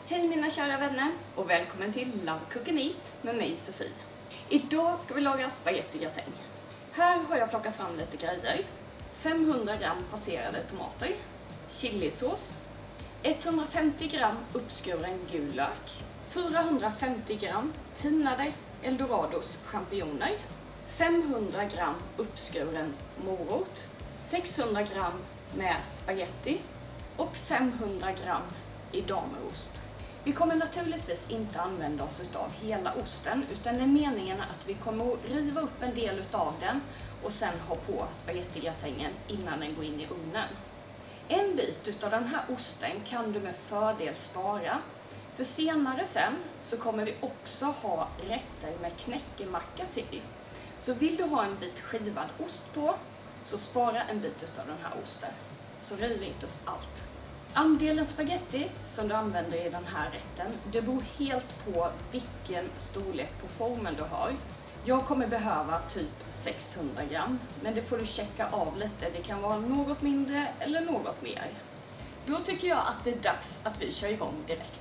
Hej mina kära vänner och välkommen till Love Cook and Eat med mig Sofie. Idag ska vi laga spagettigratäng. Här har jag plockat fram lite grejer. 500 gram passerade tomater, chilisås, 150 gram uppskuren gul lök, 450 gram tinade eldorados champinjoner, 500 gram uppskuren morot, 600 gram med spaghetti och 500 gram edameost. Vi kommer naturligtvis inte använda oss av hela osten, utan det är meningen att vi kommer att riva upp en del av den och sen ha på spagettigratängen innan den går in i ugnen. En bit av den här osten kan du med fördel spara, för senare sen så kommer vi också ha rätter med knäckemacka till. Så vill du ha en bit skivad ost på, så spara en bit av den här osten. Så riv inte upp allt. Andelen spaghetti som du använder i den här rätten, det beror helt på vilken storlek på formen du har. Jag kommer behöva typ 600 gram, men det får du checka av lite. Det kan vara något mindre eller något mer. Då tycker jag att det är dags att vi kör igång direkt.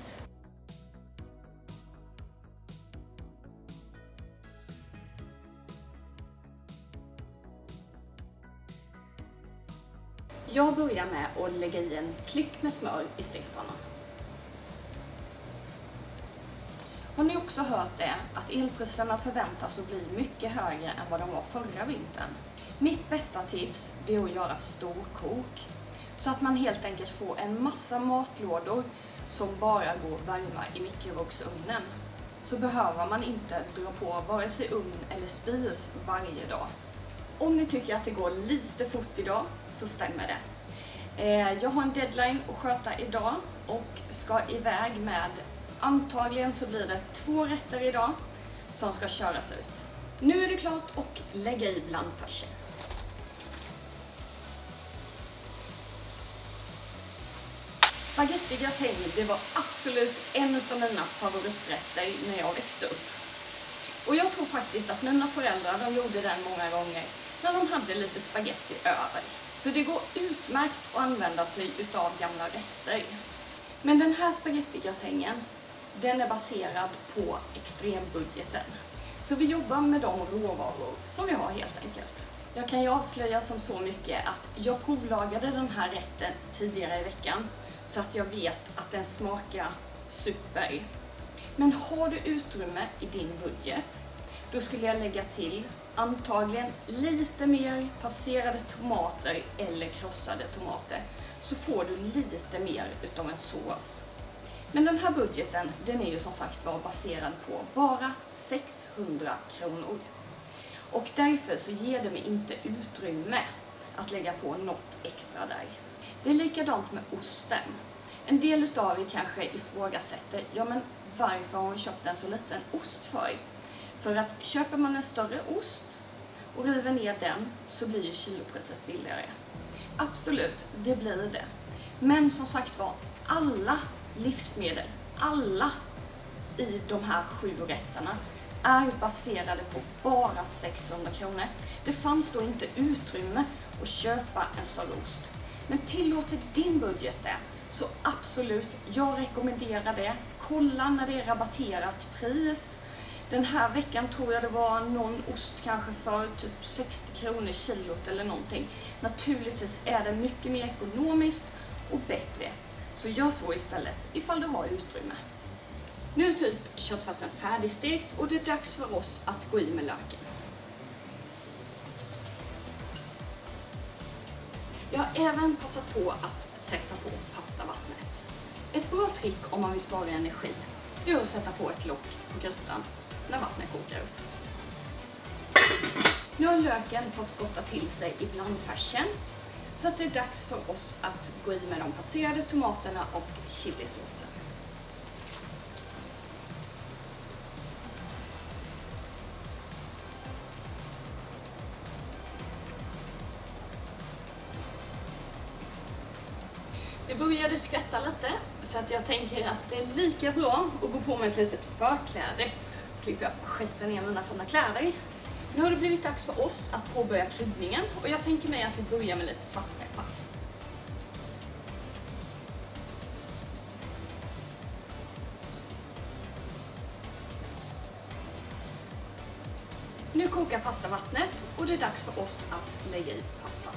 Jag börjar med att lägga i en klick med smör i stekpannan. Har ni också hört det, att elpriserna förväntas att bli mycket högre än vad de var förra vintern? Mitt bästa tips är att göra storkok, så att man helt enkelt får en massa matlådor som bara går att värma i mikrovågsugnen. Så behöver man inte dra på vare sig ugn eller spis varje dag. Om ni tycker att det går lite fort idag så stämmer det. Jag har en deadline att sköta idag och ska iväg med, antagligen så blir det 2 rätter idag som ska köras ut. Nu är det klart att lägga i blandfärsen. Spagettigratäng, det var absolut en av mina favoriträtter när jag växte upp. Och jag tror faktiskt att mina föräldrar, de gjorde den många gånger när de hade lite spaghetti över. Så det går utmärkt att använda sig utav gamla rester. Men den här spagettigratängen, den är baserad på extrembudgeten. Så vi jobbar med de råvaror som vi har helt enkelt. Jag kan ju avslöja som så mycket att jag provlagade den här rätten tidigare i veckan, så att jag vet att den smakar super. Men har du utrymme i din budget, då skulle jag lägga till antagligen lite mer passerade tomater eller krossade tomater, så får du lite mer utav en sås. Men den här budgeten, den är ju som sagt var baserad på bara 600 kronor. Och därför så ger det mig inte utrymme att lägga på något extra där. Det är likadant med osten. En del utav er kanske ifrågasätter, ja men varför har hon köpt en så liten ost för? För att köper man en större ost och river ner den så blir ju kilopriset billigare. Absolut, det blir det. Men som sagt var, alla livsmedel, alla i de här 7 rätterna är baserade på bara 600 kronor. Det fanns då inte utrymme att köpa en större ost. Men tillåter din budget det, så absolut, jag rekommenderar det. Kolla när det är rabatterat pris. Den här veckan tror jag det var någon ost kanske för typ 60 kronor kilot eller någonting. Naturligtvis är det mycket mer ekonomiskt och bättre. Så gör så istället ifall du har utrymme. Nu är typ köttfärsen färdigstekt och det är dags för oss att gå i med löken. Jag har även passat på att sätta på pastavattnet. Ett bra trick om man vill spara energi är att sätta på ett lock på grytan när vattnet kokar upp. Nu har löken fått gotta till sig i blandfärsen, så att det är dags för oss att gå i med de passerade tomaterna och chilisåsen. Det började skvätta lite, så att jag tänker att det är lika bra att gå på med ett litet förkläde. Slipper jag skita ner mina fina kläder. Nu har det blivit dags för oss att påbörja kryddningen och jag tänker mig att vi börjar med lite svartpeppar. Nu kokar pastavattnet och det är dags för oss att lägga i pastan.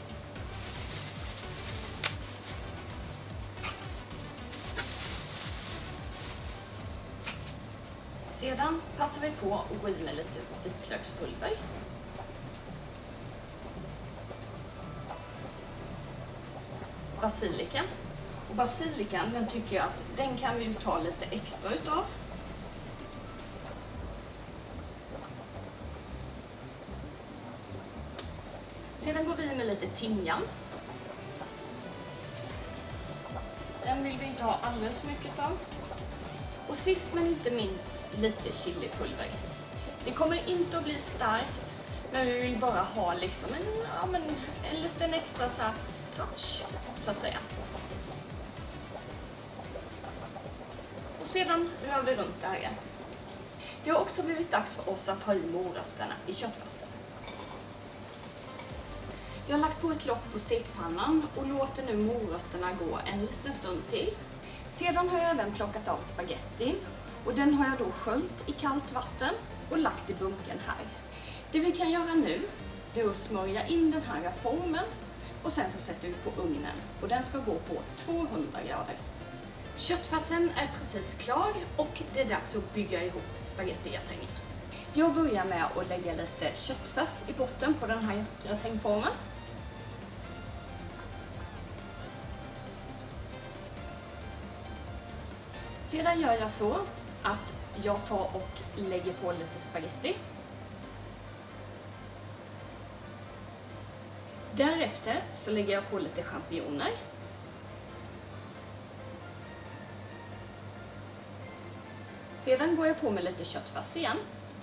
Sedan passar vi på att gå i med lite vitlökspulver. Basilikan. Och basilikan, den tycker jag att den kan vi ta lite extra utav. Sedan går vi med lite timjan. Den vill vi inte ha alldeles för mycket av. Och sist men inte minst lite chilipulver. Det kommer inte att bli starkt, men vi vill bara ha liksom en liten extra så här touch, så att säga. Och sedan rör vi runt det här. Det har också blivit dags för oss att ha i morötterna i köttfärsen. Jag har lagt på ett lock på stekpannan och låter nu morötterna gå en liten stund till. Sedan har jag även plockat av spagettin och den har jag då sköljt i kallt vatten och lagt i bunken här. Det vi kan göra nu är att smörja in den här formen och sen så sätter vi på ugnen och den ska gå på 200 grader. Köttfärsen är precis klar och det är dags att bygga ihop spagettigratänggen. Jag börjar med att lägga lite köttfärs i botten på den här gratängformen. Sedan gör jag så att jag tar och lägger på lite spagetti. Därefter så lägger jag på lite champinjoner. Sedan går jag på med lite köttfärs igen.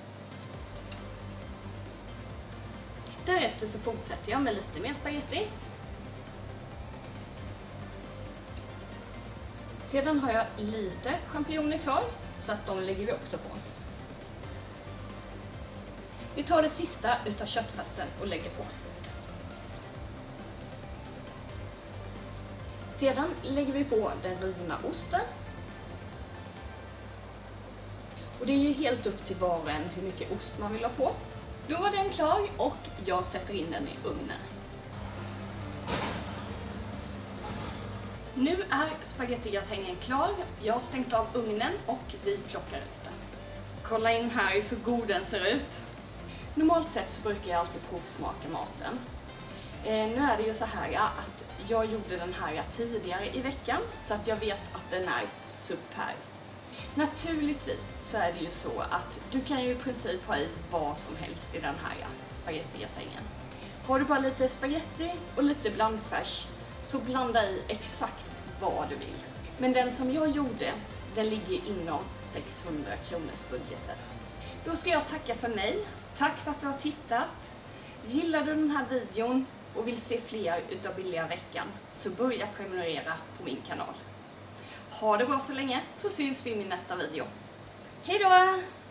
Därefter så fortsätter jag med lite mer spagetti. Sedan har jag lite champinjoner kvar, så att de lägger vi också på. Vi tar det sista utav köttfärsen och lägger på. Sedan lägger vi på den rivna osten. Och det är ju helt upp till var och en hur mycket ost man vill ha på. Då var den klar och jag sätter in den i ugnen. Nu är spagettigratängen klar. Jag har stängt av ugnen och vi plockar ut den. Kolla in här så god den ser ut. Normalt sett så brukar jag alltid provsmaka maten. Nu är det ju så här att jag gjorde den här tidigare i veckan så att jag vet att den är superb. Naturligtvis så är det ju så att du kan ju i princip ha i vad som helst i den här spagettigratängen. Har du bara lite spagetti och lite blandfärs så blanda i exakt vad du vill. Men den som jag gjorde, den ligger inom 600 kronors budgeten. Då ska jag tacka för mig. Tack för att du har tittat. Gillar du den här videon och vill se fler utav Billiga veckan så börja prenumerera på min kanal. Ha det bra så länge så syns vi i min nästa video. Hej då!